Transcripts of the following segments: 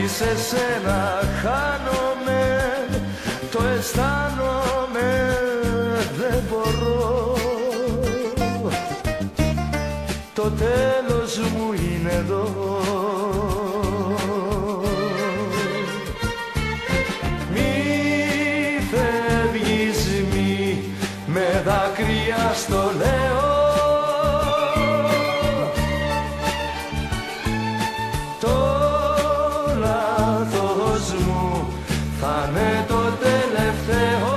χωρίς εσένα χάνομαι, το αισθάνομαι, δεν μπορώ. Το τέλος μου είναι εδώ. Μη φεύγεις, μη με δάκρυα στο λέω. Θα είναι το τελευταίο.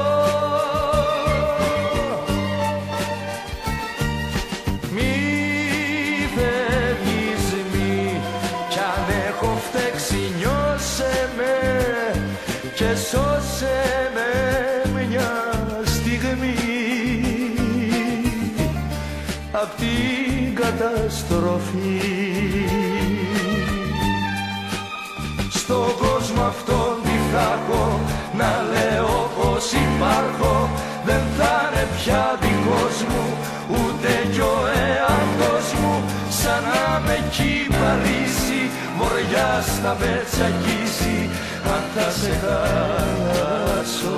Μη φεύγεις, μη, κι αν έχω φταίξει νιώσε με και σώσε με μια στιγμή απ' την καταστροφή. Στον κόσμο αυτόν να λέω πως υπάρχω, δεν θα είναι πια δικός μου ούτε κι ο εαυτός μου. Σαν να με κυπαρίσει, βοριάς θα με τσακίσει αν θα σε χάσω.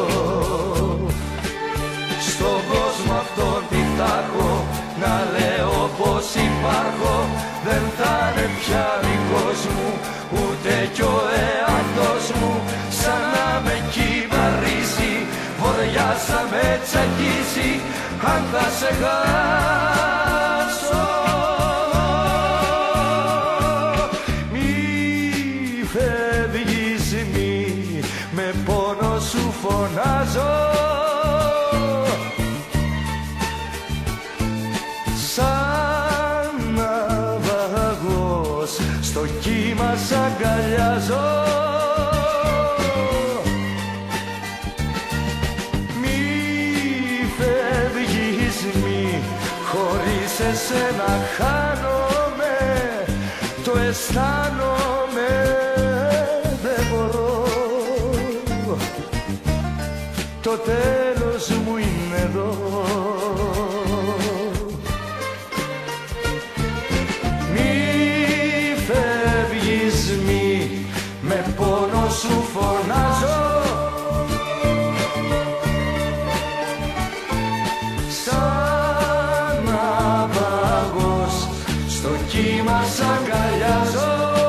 Στον κόσμο αυτόν τι θα έχω, να λέω πως υπάρχω, δεν θα είναι πια δικός μου ούτε κι ο εαυτός μου. Σαν να με κυβαρίσει, βοριάς θα με τσακίσει αν θα σε χάσω. Μη φεύγεις, μη, με πόνο σου φωνάζω. Σαν ναυαγός στο κύμα σ' αγκαλιάζω. Χωρίς εσένα χάνομαι, το αισθάνομαι, δεν μπορώ. Το τέλος μου είναι εδώ. Μη φεύγεις, μη, με πόνο σου φωνάζω. Κύμα σ' αγκαλιάζω.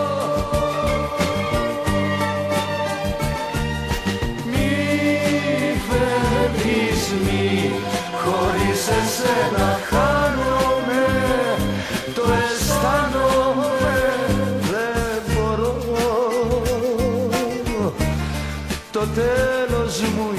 Μη φεύγεις, μη, χωρίς εσένα χάνομαι, το αισθάνομαι, δεν μπορώ. Το τέλος μου